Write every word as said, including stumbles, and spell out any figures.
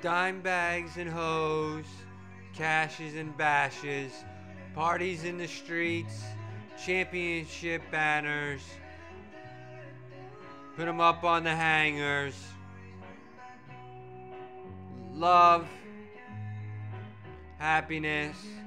Dime bags and hoes, cashes and bashes, parties in the streets, championship banners. Put them up on the hangers. Love, happiness,